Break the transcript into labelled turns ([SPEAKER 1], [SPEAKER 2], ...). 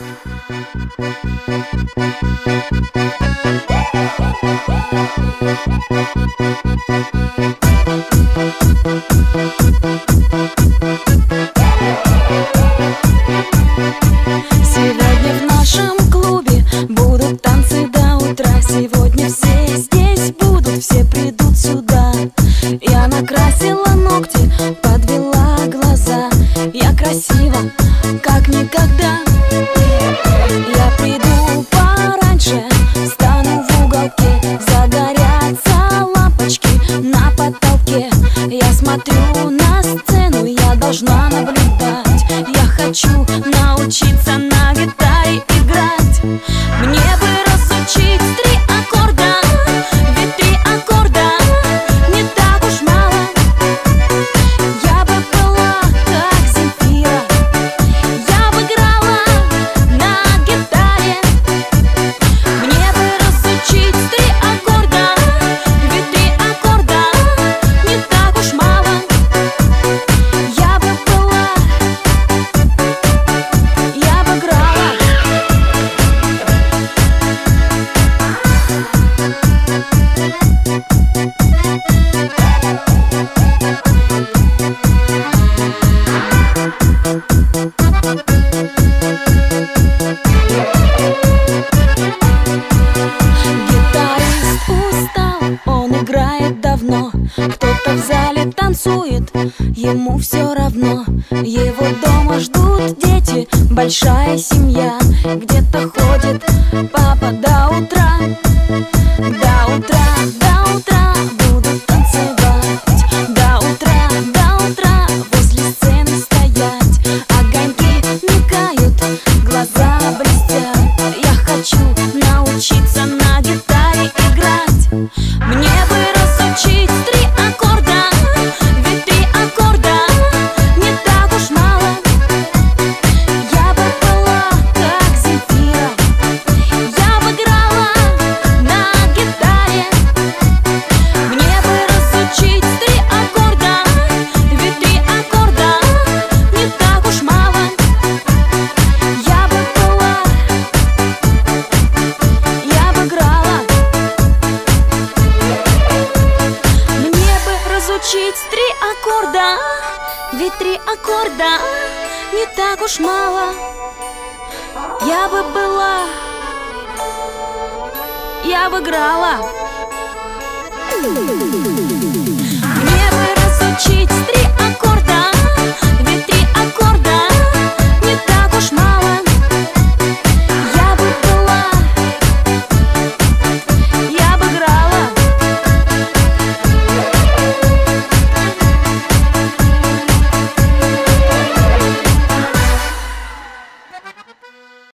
[SPEAKER 1] Сегодня в нашем клубе будут танцы до утра. Сегодня все здесь будут, все придут сюда. Я накрасила ногти, подвела глаза. Я красива, как никогда. Я приду пораньше, встану в уголке. Загорятся лампочки на потолке. Я смотрю на сцену, я должна наблюдать. Я хочу научиться на гитаре играть. Мне бы разучить 3 аккорда, ведь 3 аккорда не так уж мало. Я бы была как Земфира, я бы играла на гитаре. Мне бы разучить 3 аккорда, ведь 3 аккорда не так уж мало. Я бы была, я бы играла. Гитарист устал, он играет давно. Кто-то в зале танцует, ему все равно. Его дома ждут дети, большая семья. Где-то ходит папа до утра. До утра, до утра будут танцевать. До утра возле сцены стоять. Огоньки мигают, глаза блестят. Я хочу научиться на гитаре играть. Мне бы разучить 3 аккорда, ведь 3 аккорда не так уж мало. Я бы была как Земфира, я бы играла на гитаре. Мне бы разучить 3 аккорда, ведь 3 аккорда не так уж мало. Я бы была, я бы играла. Мне бы разучить 3 аккорда, ведь 3 аккорда не так уж мало. Я бы была, я бы играла. Мне бы разучить 3 аккорда.